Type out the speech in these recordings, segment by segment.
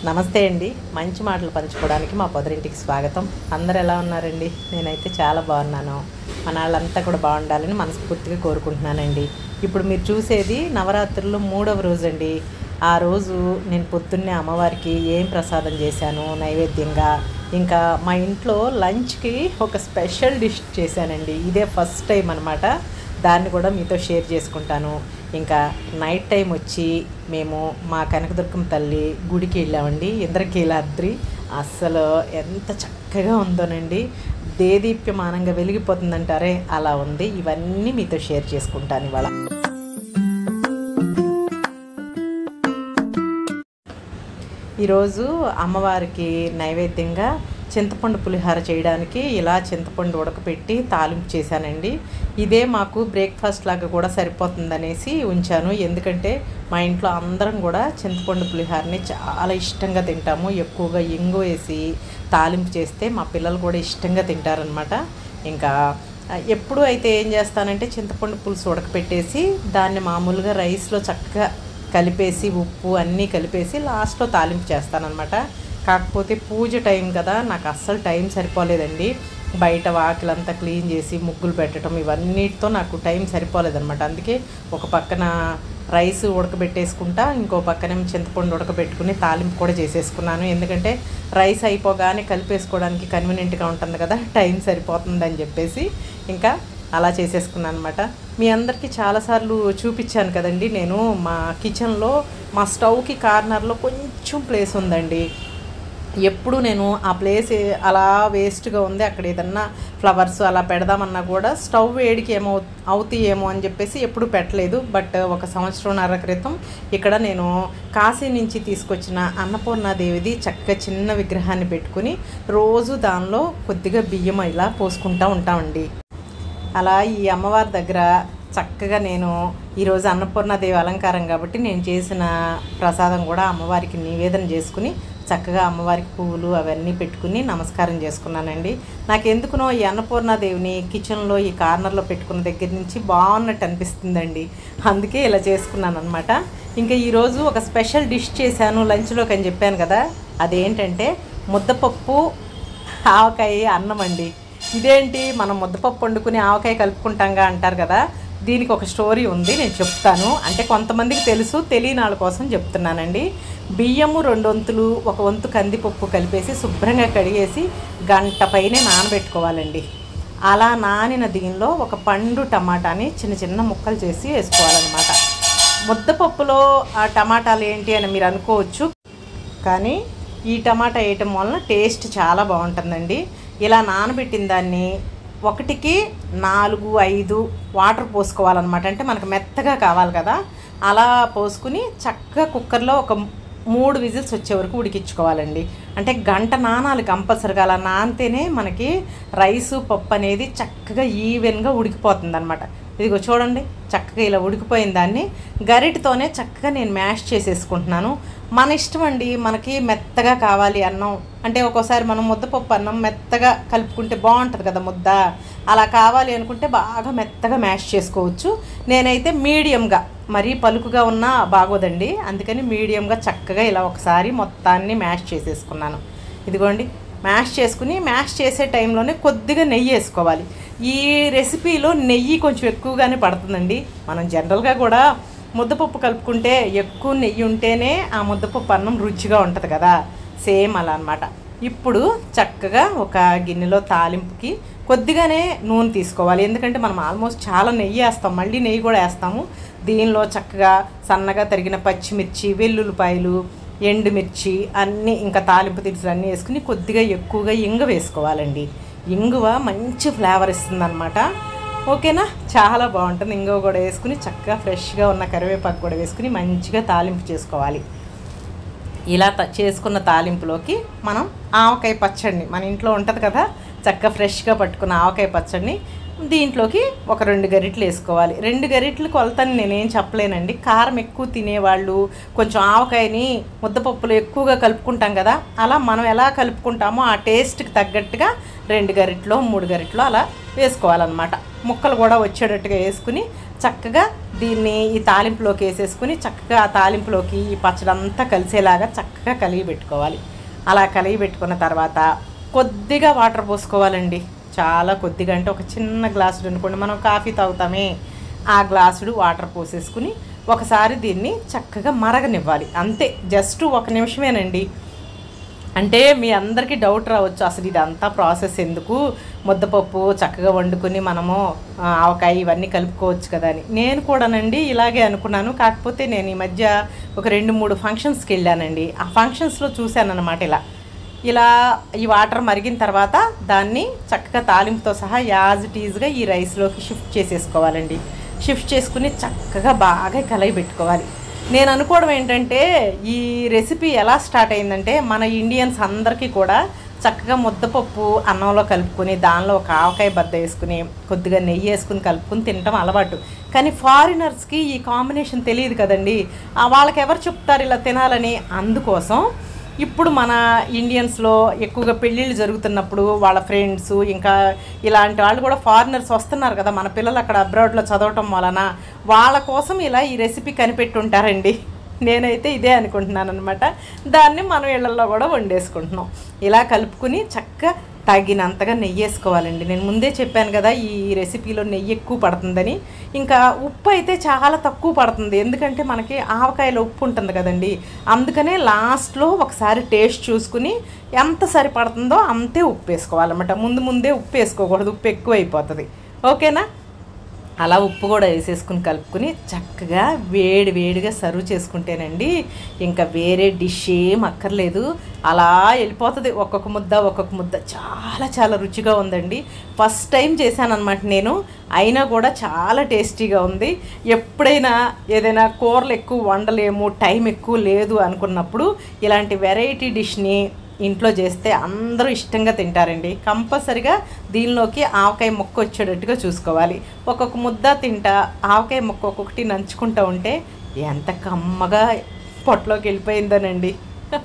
నమస్తే అండి. మంచి మాటలు పంచుకోవడానికి మా పొదరింటికి స్వాగతం. అందరు ఎలా ఉన్నారండి? నేనైతే చాలా బాగున్నాను. మన వాళ్ళంతా కూడా బాగుండాలని మనస్ఫూర్తిగా కోరుకుంటున్నానండి. ఇప్పుడు మీరు చూసేది నవరాత్రుల్లో 3వ రోజు అండి. ఆ రోజు నేను పొద్దున్నే అమ్మవారికి ఏం ప్రసాదం చేశాను నైవేద్యంగా, ఇంకా మా ఇంట్లో లంచ్కి ఒక స్పెషల్ డిష్ చేశానండి. ఇదే ఫస్ట్ టైం అనమాట. దాన్ని కూడా మీతో షేర్ చేసుకుంటాను. ఇంకా నైట్ టైం వచ్చి మేము మా కనకదుర్గమ్మ తల్లి గుడికి వెళ్ళామండి. ఇంద్రకీలాద్రి అస్సలు ఎంత చక్కగా ఉందోనండి. దేదీప్యమానంగా వెలిగిపోతుందంటారే అలా ఉంది. ఇవన్నీ మీతో షేర్ చేసుకుంటాను ఇవాళ. ఈరోజు అమ్మవారికి నైవేద్యంగా చింతపండు పులిహోర చేయడానికి ఇలా చింతపండు ఉడకపెట్టి తాలింపు చేశానండి. ఇదే మాకు బ్రేక్ఫాస్ట్ లాగా కూడా సరిపోతుందనేసి ఉంచాను. ఎందుకంటే మా ఇంట్లో అందరం కూడా చింతపండు పులిహోరని చాలా ఇష్టంగా తింటాము. ఎక్కువగా ఇంగు వేసి తాలింపు చేస్తే మా పిల్లలు కూడా ఇష్టంగా తింటారనమాట. ఇంకా ఎప్పుడు అయితే ఏం చేస్తానంటే చింతపండు పులుసు ఉడకపెట్టేసి దాన్ని మామూలుగా రైస్లో చక్కగా కలిపేసి ఉప్పు అన్నీ కలిపేసి లాస్ట్లో తాలింపు చేస్తానన్నమాట. కాకపోతే పూజ టైం కదా, నాకు అస్సలు టైం సరిపోలేదండి. బయట వాకిలంతా క్లీన్ చేసి ముగ్గులు పెట్టడం ఇవన్నిటితో నాకు టైం సరిపోలేదన్నమాట. అందుకే ఒక పక్కన రైస్ ఉడకబెట్టేసుకుంటా, ఇంకో పక్కనేమో చింతపండు ఉడకబెట్టుకుని తాలింపు కూడా చేసేసుకున్నాను. ఎందుకంటే రైస్ అయిపోగానే కలిపేసుకోవడానికి కన్వీనియంట్గా ఉంటుంది కదా, టైం సరిపోతుందని చెప్పేసి ఇంకా అలా చేసేసుకున్నాను అనమాట. మీ అందరికీ చాలాసార్లు చూపించాను కదండి. నేను మా కిచెన్లో మా స్టవ్కి కార్నర్లో కొంచెం ప్లేస్ ఉందండి. ఎప్పుడు నేను ఆ ప్లేస్ అలా వేస్ట్గా ఉంది, అక్కడ ఏదన్నా ఫ్లవర్స్ అలా పెడదామన్నా కూడా స్టవ్ వేడికి అవుతాయేమో అని చెప్పేసి ఎప్పుడు పెట్టలేదు. బట్ ఒక సంవత్సరంన్నర క్రితం ఇక్కడ నేను కాశీ నుంచి తీసుకొచ్చిన అన్నపూర్ణాదేవిది చక్కగా చిన్న విగ్రహాన్ని పెట్టుకుని రోజు దానిలో కొద్దిగా బియ్యం ఇలా పోసుకుంటూ ఉంటామండి. అలా ఈ అమ్మవారి దగ్గర చక్కగా నేను ఈరోజు అన్నపూర్ణాదేవి అలంకారం కాబట్టి నేను చేసిన ప్రసాదం కూడా అమ్మవారికి నివేదన చేసుకుని చక్కగా అమ్మవారికి పువ్వులు అవన్నీ పెట్టుకుని నమస్కారం చేసుకున్నానండి. నాకు ఎందుకునో ఈ అన్నపూర్ణాదేవిని కిచెన్లో ఈ కార్నర్లో పెట్టుకున్న దగ్గర నుంచి బాగున్నట్టు అనిపిస్తుందండి. అందుకే ఇలా చేసుకున్నాను అనమాట. ఇంకా ఈరోజు ఒక స్పెషల్ డిష్ చేశాను లంచ్లోకి అని చెప్పాను కదా, అదేంటంటే ముద్దపప్పు ఆవకాయ అన్నం అండి. ఇదేంటి మనం ముద్దపప్పు వండుకుని ఆవకాయ కలుపుకుంటాంగా అంటారు కదా, దీనికి ఒక స్టోరీ ఉంది, నేను చెప్తాను. అంటే కొంతమందికి తెలుసు, తెలియని వాళ్ళ కోసం చెప్తున్నానండి. బియ్యము 2 వంతులు 1 వంతు కందిపప్పు కలిపేసి శుభ్రంగా కడిగేసి గంట పైనే నానబెట్టుకోవాలండి. అలా నానిన దీనిలో ఒక పండు టమాటాని చిన్న చిన్న ముక్కలు చేసి వేసుకోవాలన్నమాట. ముద్దపప్పులో ఆ టమాటాలు ఏంటి అని మీరు అనుకోవచ్చు, కానీ ఈ టమాటా వేయటం వలన టేస్ట్ చాలా బాగుంటుందండి. ఇలా నానబెట్టిన దాన్ని 1కి 4-5 వాటర్ పోసుకోవాలన్నమాట. అంటే మనకు మెత్తగా కావాలి కదా, అలా పోసుకుని చక్కగా కుక్కర్లో ఒక 3 విజిల్స్ వచ్చే వరకు ఉడికించుకోవాలండి. అంటే గంట నానాలి కంపల్సరిగా. అలా నానితేనే మనకి రైసు పప్పు అనేది చక్కగా ఈవెన్గా ఉడికిపోతుంది అనమాట. ఇదిగో చూడండి, చక్కగా ఇలా ఉడికిపోయిన దాన్ని గరిటతోనే చక్కగా నేను మ్యాష్ చేసేసుకుంటున్నాను. మన ఇష్టం అండి, మనకి మెత్తగా కావాలి అన్నం అంటే ఒక్కోసారి మనం ముద్దపప్పు అన్నం మెత్తగా కలుపుకుంటే బాగుంటుంది కదా ముద్ద, అలా కావాలి అనుకుంటే బాగా మెత్తగా మ్యాష్ చేసుకోవచ్చు. నేనైతే మీడియంగా, మరీ పలుకుగా ఉన్నా బాగోదండి, అందుకని మీడియంగా చక్కగా ఇలా ఒకసారి మొత్తాన్ని మ్యాష్ చేసేసుకున్నాను. ఇదిగోండి, మ్యాష్ చేసుకుని మ్యాష్ చేసే టైంలోనే కొద్దిగా నెయ్యి వేసుకోవాలి. ఈ రెసిపీలో నెయ్యి కొంచెం ఎక్కువగానే పడుతుందండి. మనం జనరల్గా కూడా ముద్దపప్పు కలుపుకుంటే ఎక్కువ నెయ్యి ఉంటేనే ఆ ముద్దపప్పు అన్నం రుచిగా ఉంటుంది కదా, సేమ్ అలా అనమాట. ఇప్పుడు చక్కగా ఒక గిన్నెలో తాలింపుకి కొద్దిగానే నూనె తీసుకోవాలి. ఎందుకంటే మనం ఆల్మోస్ట్ చాలా నెయ్యి వేస్తాం, మళ్ళీ నెయ్యి కూడా వేస్తాము. దీనిలో చక్కగా సన్నగా తరిగిన పచ్చిమిర్చి, వెల్లుల్లిపాయలు, ఎండుమిర్చి అన్నీ, ఇంకా తాలింపు దినుసులు అన్నీ వేసుకుని కొద్దిగా ఎక్కువగా ఇంగువ వేసుకోవాలండి. ఇంగువ మంచి ఫ్లేవర్ ఇస్తుంది అనమాట. ఓకేనా, చాలా బాగుంటుంది. ఇంగువ కూడా వేసుకుని చక్కగా ఫ్రెష్గా ఉన్న కరివేపాకు కూడా వేసుకుని మంచిగా తాలింపు చేసుకోవాలి. ఇలా చేసుకున్న తాలింపులోకి మనం ఆవకాయ పచ్చడిని, మన ఇంట్లో ఉంటుంది కదా చక్కగా ఫ్రెష్గా పట్టుకున్న ఆవకాయ పచ్చడిని దీంట్లోకి ఒక 2 గరిటెలు వేసుకోవాలి. 2 గరిటెలు కొలతని నేనేం చెప్పలేనండి. కారం ఎక్కువ తినేవాళ్ళు కొంచెం ఆవకాయని ముద్దపప్పులు ఎక్కువగా కలుపుకుంటాం కదా, అలా మనం ఎలా కలుపుకుంటామో ఆ టేస్ట్కి తగ్గట్టుగా 2 గరిటెలు 3 గరిటెలు అలా వేసుకోవాలన్నమాట. ముక్కలు కూడా వచ్చేటట్టుగా వేసుకుని చక్కగా దీన్ని ఈ తాలింపులోకి వేసేసుకుని చక్కగా ఆ తాలింపులోకి ఈ పచ్చడంతా కలిసేలాగా చక్కగా కలిగి పెట్టుకోవాలి. అలా కలిగి పెట్టుకున్న తర్వాత కొద్దిగా వాటర్ పోసుకోవాలండి. చాలా కొద్దిగా, అంటే ఒక చిన్న గ్లాసుడు అనుకోండి, మనం కాఫీ తాగుతామే ఆ గ్లాసుడు వాటర్ పోసేసుకుని ఒకసారి దీన్ని చక్కగా మరగనివ్వాలి. అంతే, జస్ట్ 1 నిమిషమేనండి. అంటే మీ అందరికీ డౌట్ రావచ్చు, అసలు ఇదంతా ప్రాసెస్ ఎందుకు, ముద్దపప్పు చక్కగా వండుకుని మనము ఆవకాయ ఇవన్నీ కలుపుకోవచ్చు కదా అని. నేను కూడానండి ఇలాగే అనుకున్నాను. కాకపోతే నేను ఈ మధ్య ఒక 2-3 ఫంక్షన్స్కి వెళ్ళానండి. ఆ ఫంక్షన్స్లో చూశానన్నమాట. ఇలా ఈ వాటర్ మరిగిన తర్వాత దాన్ని చక్కగా తాలింపుతో సహా యాజ్ ఇట్ ఈజ్గా ఈ రైస్లోకి షిఫ్ట్ చేసేసుకోవాలండి. షిఫ్ట్ చేసుకుని చక్కగా బాగా కలయి పెట్టుకోవాలి. నేను అనుకోవడం ఏంటంటే, ఈ రెసిపీ ఎలా స్టార్ట్ అయిందంటే, మన ఇండియన్స్ అందరికీ కూడా చక్కగా ముద్దపప్పు అన్నంలో కలుపుకొని దానిలో ఒక ఆవకాయ బద్ద వేసుకుని కొద్దిగా నెయ్యి వేసుకుని కలుపుకొని తినటం అలవాటు. కానీ ఫారినర్స్కి ఈ కాంబినేషన్ తెలియదు కదండి. వాళ్ళకి ఎవరు చెప్తారు ఇలా తినాలని. అందుకోసం ఇప్పుడు మన ఇండియన్స్లో ఎక్కువగా పెళ్ళిళ్ళు జరుగుతున్నప్పుడు వాళ్ళ ఫ్రెండ్స్ ఇంకా ఇలాంటి వాళ్ళు కూడా ఫారినర్స్ వస్తున్నారు కదా, మన పిల్లలు అక్కడ అబ్రాడ్లో చదవటం వలన వాళ్ళ కోసం ఇలా ఈ రెసిపీ కనిపెట్టి ఉంటారండి. నేనైతే ఇదే అనుకుంటున్నాను అనమాట. దాన్ని మనం ఇళ్లలో కూడా వండేసుకుంటున్నాం. ఇలా కలుపుకుని చక్కగా తగినంతగా నెయ్యి వేసుకోవాలండి. నేను ముందే చెప్పాను కదా ఈ రెసిపీలో నెయ్యి ఎక్కువ పడుతుందని. ఇంకా ఉప్పు అయితే చాలా తక్కువ పడుతుంది, ఎందుకంటే మనకి ఆవకాయలో ఉప్పు ఉంటుంది కదండి. అందుకనే లాస్ట్లో ఒకసారి టేస్ట్ చూసుకుని ఎంత సరిపడుతుందో అంతే ఉప్పు వేసుకోవాలన్నమాట. ముందే ఉప్పు వేసుకోకూడదు, ఉప్పు ఎక్కువ అయిపోతుంది. ఓకేనా? అలా ఉప్పు కూడా వేసేసుకుని కలుపుకుని చక్కగా వేడిగా సర్వ్ చేసుకుంటేనండి ఇంకా వేరే డిష్ ఏం అక్కర్లేదు. అలా వెళ్ళిపోతుంది ఒక్కొక్క ముద్ద. చాలా రుచిగా ఉందండి. ఫస్ట్ టైం చేశాను అనమాట నేను, అయినా కూడా చాలా టేస్టీగా ఉంది. ఎప్పుడైనా ఏదైనా కూరలు ఎక్కువ వండలేము, టైం ఎక్కువ లేదు అనుకున్నప్పుడు ఇలాంటి వెరైటీ డిష్ని ఇంట్లో చేస్తే అందరూ ఇష్టంగా తింటారండి. కంపల్సరిగా దీనిలోకి ఆవకాయ ముక్క వచ్చేటట్టుగా చూసుకోవాలి. ఒక్కొక్క ముద్ద తింటా ఆవకాయ ముక్క ఒక్కొక్కటి నంచుకుంటూ ఉంటే ఎంత కమ్మగా పొట్టలోకి వెళ్ళిపోయిందోనండి.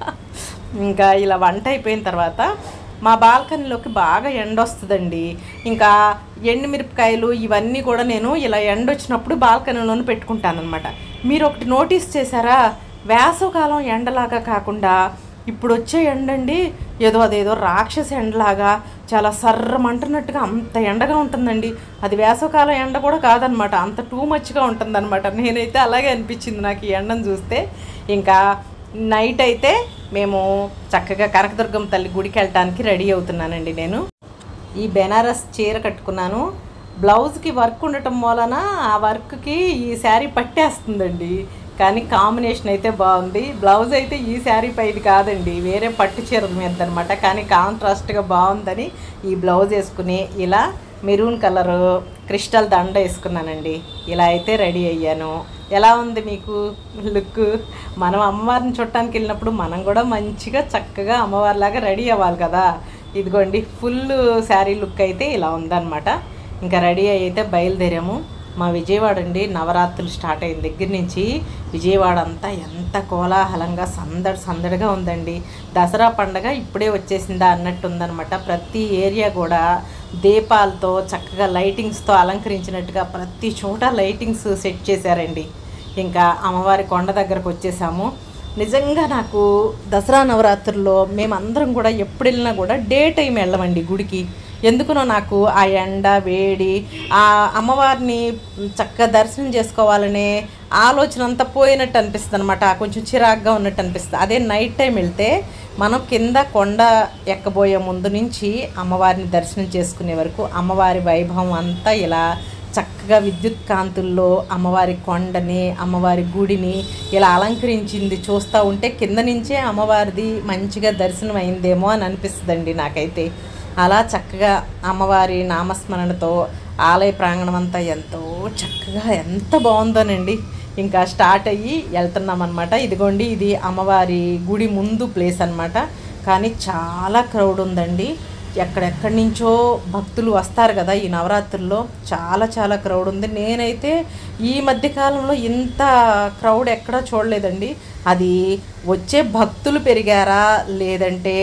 ఇంకా ఇలా వంట అయిపోయిన తర్వాత మా బాల్కనీలోకి బాగా ఎండ వస్తుందండి. ఇంకా ఎండుమిరపకాయలు ఇవన్నీ కూడా నేను ఇలా ఎండ వచ్చినప్పుడు బాల్కనీలోనే పెట్టుకుంటాను అనమాట. మీరు ఒకటి నోటీస్ చేశారా, వేసవకాలం ఎండలాగా కాకుండా ఇప్పుడు వచ్చే ఎండండి అదేదో రాక్షస ఎండలాగా చాలా సర్రమంటున్నట్టుగా అంత ఎండగా ఉంటుందండి. అది వేసవకాలం ఎండ కూడా కాదనమాట, అంత టూ మచ్గా ఉంటుందన్నమాట. నేనైతే అలాగే అనిపించింది నాకు ఈ ఎండను చూస్తే. ఇంకా నైట్ అయితే మేము చక్కగా కనకదుర్గమ్మ తల్లి గుడికి వెళ్ళటానికి రెడీ అవుతున్నానండి. నేను ఈ బెనారస్ చీర కట్టుకున్నాను. బ్లౌజ్కి వర్క్ ఉండటం వలన ఆ వర్క్కి ఈ శారీ పట్టేస్తుందండి. కానీ కాంబినేషన్ అయితే బాగుంది. బ్లౌజ్ అయితే ఈ శారీ పైది కాదండి, వేరే పట్టు చీరల మీద అనమాట. కానీ కాంట్రాస్ట్గా బాగుందని ఈ బ్లౌజ్ వేసుకుని ఇలా మెరూన్ కలరు క్రిస్టల్ దండ వేసుకున్నానండి. ఇలా అయితే రెడీ అయ్యాను. ఎలా ఉంది మీకు లుక్? మనం అమ్మవారిని చుట్టానికి వెళ్ళినప్పుడు మనం కూడా మంచిగా చక్కగా అమ్మవారిలాగా రెడీ అవ్వాలి కదా. ఇదిగోండి ఫుల్ శారీ లుక్ అయితే ఇలా ఉందన్నమాట. ఇంకా రెడీ అయితే బయలుదేరాము. మా విజయవాడ అండి నవరాత్రులు స్టార్ట్ అయిన దగ్గర నుంచి విజయవాడ అంతా ఎంత కోలాహలంగా సందడిగా ఉందండి. దసరా పండగ ఇప్పుడే వచ్చేసిందా అన్నట్టు ఉందన్నమాట. ప్రతి ఏరియా కూడా దీపాలతో చక్కగా లైటింగ్స్తో అలంకరించినట్టుగా ప్రతి చోట లైటింగ్స్ సెట్ చేశారండి. ఇంకా అమ్మవారి కొండ దగ్గరకు వచ్చేసాము. నిజంగా నాకు దసరా నవరాత్రుల్లో మేమందరం కూడా ఎప్పుడు వెళ్ళినా కూడా డే టైం వెళ్ళమండి గుడికి. ఎందుకునో నాకు ఆ ఎండ వేడి ఆ అమ్మవారిని చక్కగా దర్శనం చేసుకోవాలనే ఆలోచన అంతా పోయినట్టు అనిపిస్తుంది అనమాట. కొంచెం చిరాగ్గా ఉన్నట్టు అనిపిస్తుంది. అదే నైట్ టైం వెళ్తే మనం కింద కొండ ఎక్కబోయే ముందు నుంచి అమ్మవారిని దర్శనం చేసుకునే వరకు అమ్మవారి వైభవం అంతా ఇలా చక్కగా విద్యుత్ కాంతుల్లో అమ్మవారి కొండని అమ్మవారి గుడిని ఇలా అలంకరించింది చూస్తూ ఉంటే కింద నుంచే అమ్మవారిది మంచిగా దర్శనం అయిందేమో అని అనిపిస్తుందండి నాకైతే. అలా చక్కగా అమ్మవారి నామస్మరణతో ఆలయ ప్రాంగణం అంతా ఎంతో చక్కగా ఎంత బాగుందోనండి. ఇంకా స్టార్ట్ అయ్యి వెళ్తున్నాం అనమాట. ఇదిగోండి ఇది అమ్మవారి గుడి ముందు ప్లేస్ అనమాట. కానీ చాలా క్రౌడ్ ఉందండి. ఎక్కడెక్కడి నుంచో భక్తులు వస్తారు కదా ఈ నవరాత్రుల్లో. చాలా క్రౌడ్ ఉంది. నేనైతే ఈ మధ్యకాలంలో ఇంత క్రౌడ్ ఎక్కడా చూడలేదండి. అది వచ్చే భక్తులు పెరిగారా లేదంటే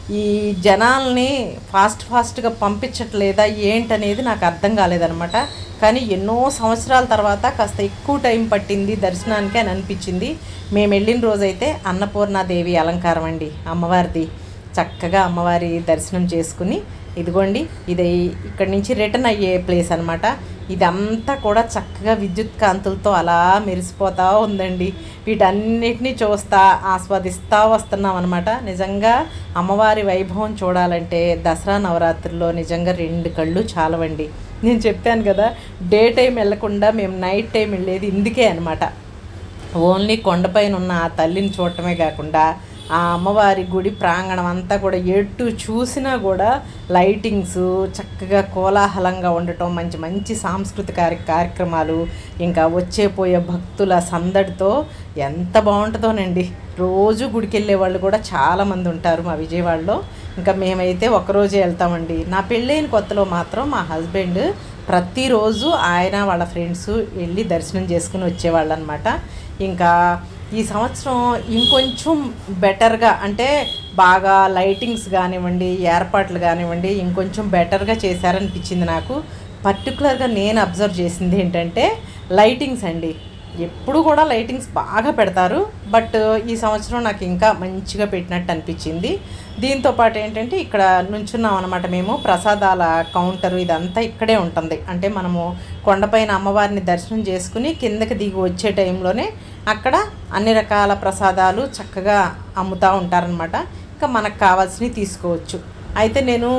ఈ జనాల్ని ఫాస్ట్గా పంపించట్లేదా ఏంటనేది నాకు అర్థం కాలేదనమాట. కానీ ఎన్నో సంవత్సరాల తర్వాత కాస్త ఎక్కువ టైం పట్టింది దర్శనానికి అని అనిపించింది. మేము వెళ్ళిన రోజైతే అన్నపూర్ణాదేవి అలంకారం అండి అమ్మవారిది. చక్కగా అమ్మవారి దర్శనం చేసుకుని ఇదిగోండి, ఇది ఇక్కడి నుంచి రిటర్న్ అయ్యే ప్లేస్ అనమాట. ఇదంతా కూడా చక్కగా విద్యుత్ కాంతులతో అలా మెరిసిపోతూ ఉందండి. వీటన్నిటిని చూస్తా ఆస్వాదిస్తూ వస్తున్నాం అనమాట. నిజంగా అమ్మవారి వైభవం చూడాలంటే దసరా నవరాత్రుల్లో నిజంగా 2 కళ్ళు చాలవండి. నేను చెప్పాను కదా, డే టైం వెళ్ళకుండా మేము నైట్ టైం వెళ్ళేది ఇందుకే అనమాట. ఓన్లీ కొండపైన ఉన్న ఆ తల్లిని చూడటమే కాకుండా ఆ అమ్మవారి గుడి ప్రాంగణం అంతా కూడా ఎటు చూసినా కూడా లైటింగ్స్ చక్కగా కోలాహలంగా ఉండటం, మంచి మంచి సాంస్కృతిక కార్యక్రమాలు, ఇంకా వచ్చేపోయే భక్తుల సందడితో ఎంత బాగుంటుందోనండి. రోజు గుడికి వెళ్ళే వాళ్ళు కూడా చాలామంది ఉంటారు మా విజయవాడలో. ఇంకా మేమైతే ఒకరోజే వెళ్తామండి. నా పెళ్ళైన కొత్తలో మాత్రం మా హస్బెండ్ ప్రతిరోజు ఆయన వాళ్ళ ఫ్రెండ్స్ వెళ్ళి దర్శనం చేసుకుని వచ్చేవాళ్ళు అనమాట. ఇంకా ఈ సంవత్సరం ఇంకొంచెం బెటర్గా, అంటే బాగా లైటింగ్స్ కానివ్వండి, ఏర్పాట్లు కానివ్వండి, ఇంకొంచెం బెటర్గా చేశారనిపించింది నాకు. పర్టికులర్గా నేను అబ్జర్వ్ చేసింది ఏంటంటే లైటింగ్స్ అండి. ఎప్పుడు కూడా లైటింగ్స్ బాగా పెడతారు, బట్ ఈ సంవత్సరం నాకు ఇంకా మంచిగా పెట్టినట్టు అనిపించింది. దీంతోపాటు ఏంటంటే ఇక్కడ నుంచున్నాం అనమాట మేము. ప్రసాదాల కౌంటరు ఇదంతా ఇక్కడే ఉంటుంది. అంటే మనము కొండపైన అమ్మవారిని దర్శనం చేసుకుని కిందకి దిగి వచ్చే టైంలోనే అక్కడ అన్ని రకాల ప్రసాదాలు చక్కగా అమ్ముతూ ఉంటారనమాట. ఇంకా మనకు కావాల్సినవి తీసుకోవచ్చు. అయితే నేను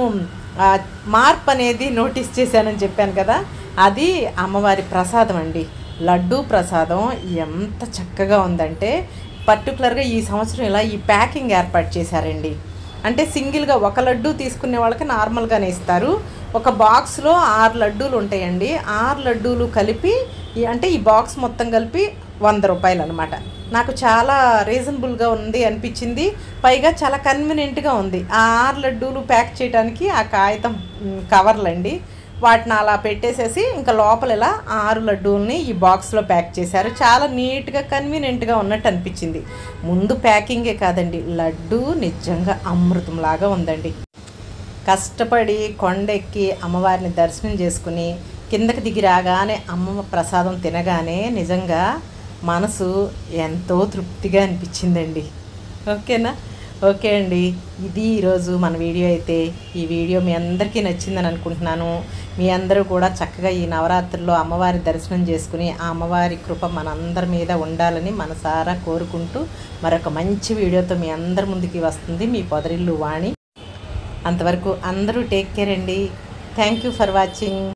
మార్పు అనేది నోటీస్ చేశానని చెప్పాను కదా, అది అమ్మవారి ప్రసాదం అండి. లడ్డూ ప్రసాదం ఎంత చక్కగా ఉందంటే, పర్టికులర్గా ఈ సంవత్సరం ఇలా ఈ ప్యాకింగ్ ఏర్పాటు చేశారండి. అంటే సింగిల్గా ఒక లడ్డూ తీసుకునే వాళ్ళకి నార్మల్గానే ఇస్తారు. ఒక బాక్స్లో 6 లడ్డూలు ఉంటాయండి. 6 లడ్డూలు కలిపి అంటే ఈ బాక్స్ మొత్తం కలిపి 100 రూపాయలు అనమాట. నాకు చాలా రీజనబుల్గా ఉంది అనిపించింది. పైగా చాలా కన్వీనియంట్గా ఉంది. ఆ 6 లడ్డూలు ప్యాక్ చేయడానికి ఆ కాగితం కవర్లండి, వాటిని అలా పెట్టేసేసి ఇంకా లోపల ఇలా 6 లడ్డూల్ని ఈ బాక్స్లో ప్యాక్ చేశారు. చాలా నీట్గా కన్వీనియంట్గా ఉన్నట్టు అనిపించింది. ముందు ప్యాకింగే కాదండి, లడ్డూ నిజంగా అమృతంలాగా ఉందండి. కష్టపడి కొండెక్కి అమ్మవారిని దర్శనం చేసుకుని కిందకి దిగి రాగానే అమ్మ ప్రసాదం తినగానే నిజంగా మనసు ఎంతో తృప్తిగా అనిపించిందండి. ఓకేనా? ఓకే అండి, ఇది ఈరోజు మన వీడియో. అయితే ఈ వీడియో మీ అందరికీ నచ్చిందని అనుకుంటున్నాను. మీ అందరూ కూడా చక్కగా ఈ నవరాత్రుల్లో అమ్మవారి దర్శనం చేసుకుని ఆ అమ్మవారి కృప మనందరి మీద ఉండాలని మనసారా కోరుకుంటూ మరొక మంచి వీడియోతో మీ అందరి ముందుకి వస్తుంది మీ పొదరిల్లు వాణి. అంతవరకు అందరూ టేక్ కేర్ అండి. Thank you for watching.